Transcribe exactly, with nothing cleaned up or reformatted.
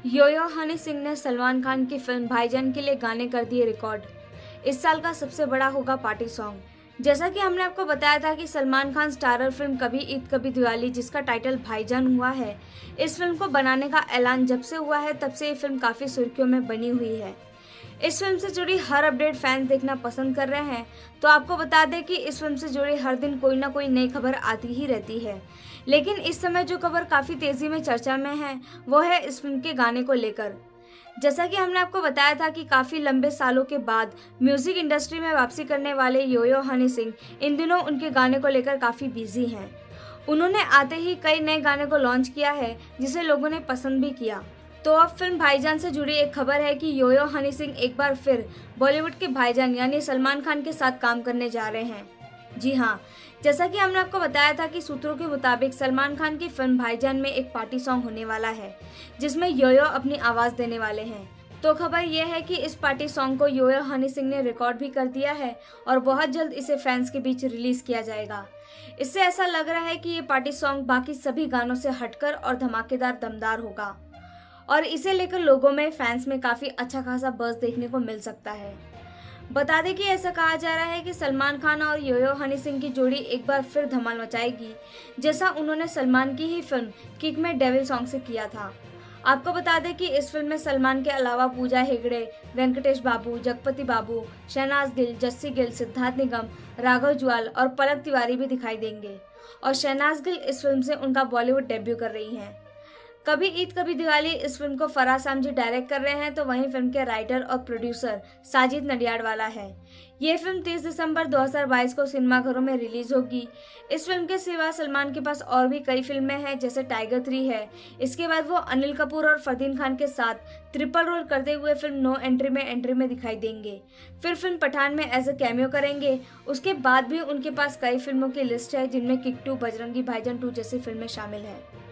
Yo-yo Honey Singh ने सलमान खान की film भाईजान के लिए गाने कर दिए रिकॉर्ड। इस साल का सबसे बड़ा होगा पार्टी सॉन्ग। जैसा कि हमने आपको बताया था कि सलमान खान स्टारर फिल्म कभी ईद कभी दिवाली, जिसका टाइटल भाईजान हुआ है, इस फिल्म को बनाने का ऐलान जब से हुआ है तब से ये फिल्म काफ़ी सुर्खियों में बनी हुई है। इस फिल्म से जुड़ी हर अपडेट फैंस देखना पसंद कर रहे हैं, तो आपको बता दें कि इस फिल्म से जुड़ी हर दिन कोई ना कोई नई खबर आती ही रहती है। लेकिन इस समय जो खबर काफ़ी तेज़ी में चर्चा में है वो है इस फिल्म के गाने को लेकर। जैसा कि हमने आपको बताया था कि काफ़ी लंबे सालों के बाद म्यूज़िक इंडस्ट्री में वापसी करने वाले यो-यो हनी सिंह इन दिनों उनके गाने को लेकर काफ़ी बिजी हैं। उन्होंने आते ही कई नए गाने को लॉन्च किया है जिसे लोगों ने पसंद भी किया। तो अब फिल्म भाईजान से जुड़ी एक खबर है कि यो-यो हनी सिंह एक बार फिर बॉलीवुड के भाईजान यानी सलमान खान के साथ काम करने जा रहे हैं। जी हाँ, जैसा कि हमने आपको बताया था कि सूत्रों के मुताबिक सलमान खान की फिल्म भाईजान में एक पार्टी सॉन्ग होने वाला है जिसमें यो-यो अपनी आवाज़ देने वाले हैं। तो खबर यह है कि इस पार्टी सॉन्ग को यो-यो हनी सिंह ने रिकॉर्ड भी कर दिया है और बहुत जल्द इसे फैंस के बीच रिलीज किया जाएगा। इससे ऐसा लग रहा है कि ये पार्टी सॉन्ग बाकी सभी गानों से हटकर और धमाकेदार दमदार होगा और इसे लेकर लोगों में, फैंस में काफ़ी अच्छा खासा बज़ देखने को मिल सकता है। बता दें कि ऐसा कहा जा रहा है कि सलमान खान और यो-यो हनी सिंह की जोड़ी एक बार फिर धमाल मचाएगी, जैसा उन्होंने सलमान की ही फिल्म किक में डेविल सॉन्ग से किया था। आपको बता दें कि इस फिल्म में सलमान के अलावा पूजा हेगड़े, वेंकटेश बाबू, जगपति बाबू, शहनाज गिल, जस्सी गिल, सिद्धार्थ निगम, राघव जुआल और पलक तिवारी भी दिखाई देंगे। और शहनाज गिल इस फिल्म से उनका बॉलीवुड डेब्यू कर रही हैं। कभी ईद कभी दिवाली इस फिल्म को फराह सामजी डायरेक्ट कर रहे हैं, तो वहीं फिल्म के राइटर और प्रोड्यूसर साजिद नडियाडवाला है। ये फिल्म तीस दिसंबर दो हज़ार बाईस को सिनेमाघरों में रिलीज होगी। इस फिल्म के सिवा सलमान के पास और भी कई फिल्में हैं, जैसे टाइगर थ्री है। इसके बाद वो अनिल कपूर और फरदीन खान के साथ ट्रिपल रोल करते हुए फिल्म नो एंट्री में एंट्री में दिखाई देंगे। फिर फिल्म पठान में एज ए कैमियो करेंगे। उसके बाद भी उनके पास कई फिल्मों की लिस्ट है जिनमें किक टू, बजरंगी भाईजान टू जैसी फिल्में शामिल हैं।